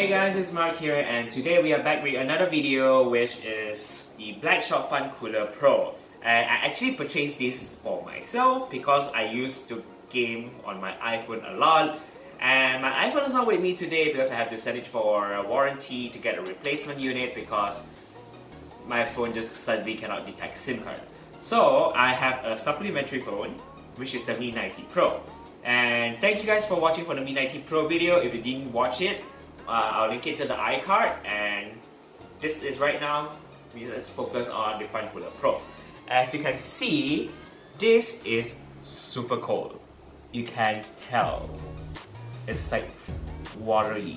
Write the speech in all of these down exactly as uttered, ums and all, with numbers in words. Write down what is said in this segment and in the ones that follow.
Hey guys, it's Mark here, and today we are back with another video, which is the Black Shark Fun Cooler Pro. And I actually purchased this for myself because I used to game on my iPhone a lot, and my iPhone is not with me today because I have to send it for a warranty to get a replacement unit because my phone just suddenly cannot detect SIM card. So I have a supplementary phone, which is the Mi ninety Pro. And thank you guys for watching for the Mi ninety Pro video. If you didn't watch it, uh, I'll link it to the iCard, and this is right now. Let's focus on the Fun Cooler Pro. As you can see, this is super cold. You can tell it's like watery,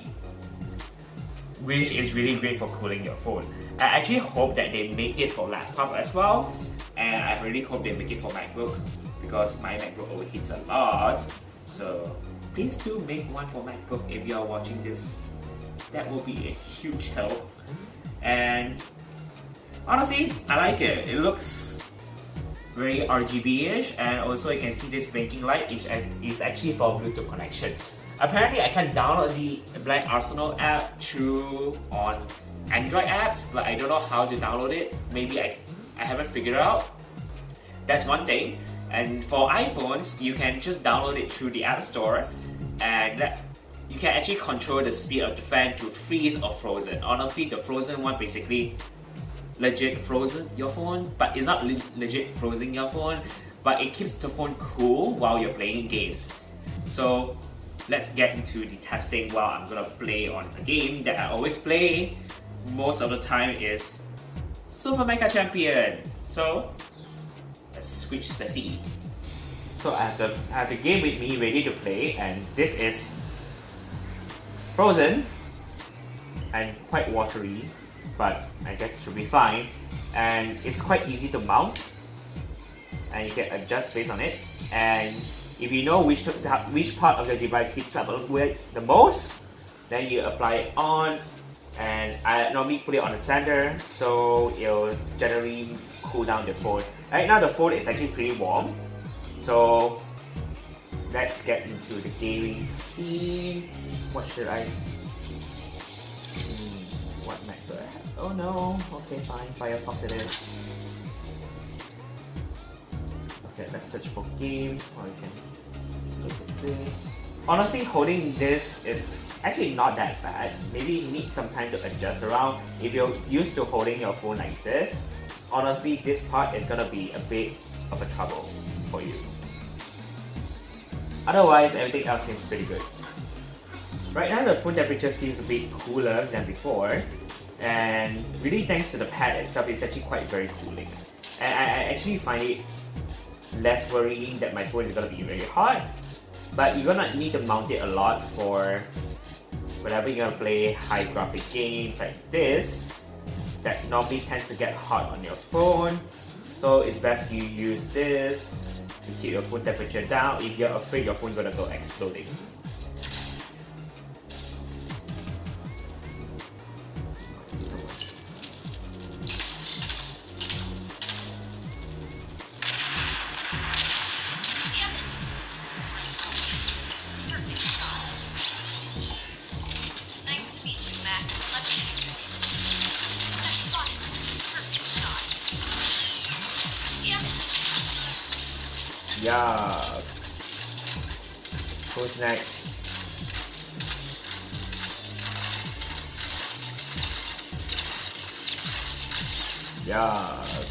which is really great for cooling your phone. I actually hope that they make it for laptop as well, and I really hope they make it for MacBook because my MacBook overheats a lot. So please do make one for MacBook if you are watching this. That will be a huge help. And honestly, I like it. It looks very R G B-ish, and also you can see this blinking light is, is actually for Bluetooth connection. Apparently I can download the Black Arsenal app through on Android apps, but I don't know how to download it. Maybe I, I haven't figured it out. That's one thing. And for iPhones, you can just download it through the App Store, and that, you can actually control the speed of the fan to freeze or frozen. Honestly, the frozen one basically legit frozen your phone, but it's not le legit frozen your phone, but it keeps the phone cool while you're playing games. So let's get into the testing while I'm gonna play on a game that I always play most of the time is Super Mecha Champion. So let's switch the scene. So I have, the, I have the game with me ready to play, and this is frozen and quite watery, but I guess it should be fine. And it's quite easy to mount, and you can adjust based on it. And if you know which, which part of the device heats up with the most, then you apply it on. And I normally put it on the center, so it'll generally cool down the phone. Right now the phone is actually pretty warm, so let's get into the gaming scene. What should I... Hmm, what Mac do I have? Oh no, okay fine, Firefox it is. Okay, let's search for games, or you can look at this. Honestly, holding this is actually not that bad. Maybe you need some time to adjust around. If you're used to holding your phone like this, honestly, this part is gonna be a bit of a trouble for you. Otherwise, everything else seems pretty good. Right now, the phone temperature seems a bit cooler than before, and really thanks to the pad itself, it's actually quite very cooling. And I, I actually find it less worrying that my phone is gonna be very hot, but you're gonna need to mount it a lot for whenever you're gonna play high graphic games like this that normally tends to get hot on your phone. So it's best you use this to keep your phone temperature down if you're afraid your phone is gonna go exploding. Yes. Who's next? Yes.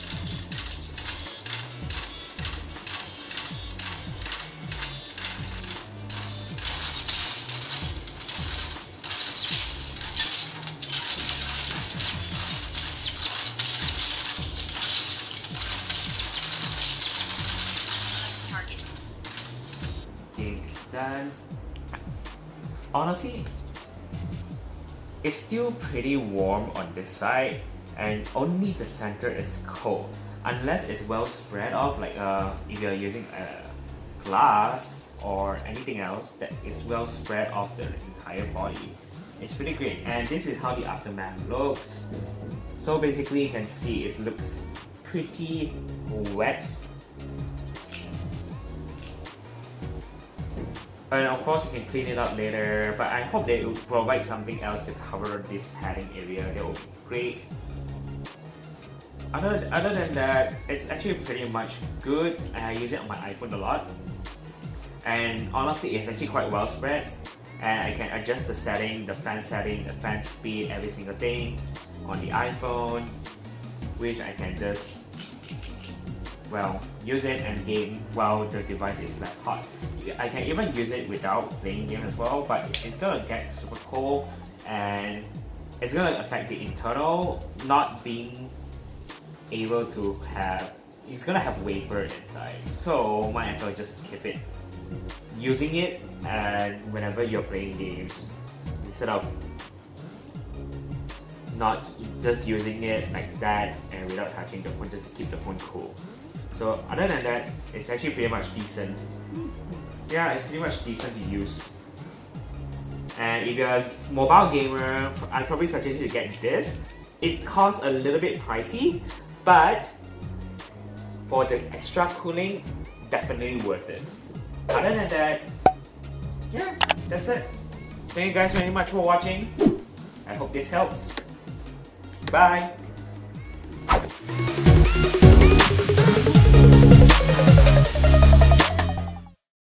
Done. Honestly, it's still pretty warm on this side, and only the center is cold. Unless it's well spread off, like uh, if you're using a glass or anything else that is well spread off the entire body, it's pretty great. And this is how the aftermath looks. So basically, you can see it looks pretty wet And of course you can clean it up later, but I hope they will provide something else to cover this padding area. That will be great. Other, other than that, it's actually pretty much good. I use it on my iPhone a lot. And honestly, it's actually quite well spread. And I can adjust the setting, the fan setting, the fan speed, every single thing on the iPhone, which I can just, well, use it and game while the device is less hot. I can even use it without playing game as well, but it's gonna get super cold and it's gonna affect the internal not being able to have, it's gonna have vapor inside. So might as well just keep it using it and whenever you're playing games, instead of not just using it like that and without touching the phone, just keep the phone cool. So other than that, it's actually pretty much decent. Yeah, it's pretty much decent to use. And if you're a mobile gamer, I'd probably suggest you to get this. It costs a little bit pricey, but for the extra cooling, definitely worth it. Other than that, yeah, that's it. Thank you guys very much for watching. I hope this helps. Bye!